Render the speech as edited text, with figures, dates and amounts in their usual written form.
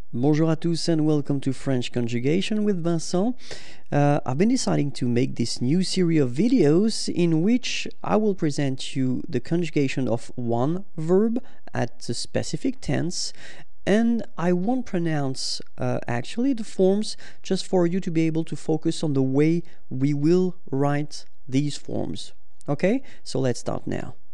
Bonjour à tous and welcome to French Conjugation with Vincent. I've been deciding to make this new series of videos in which I will present you the conjugation of one verb at a specific tense, and I won't pronounce actually the forms, just for you to be able to focus on the way we will write these forms. Okay, so let's start now.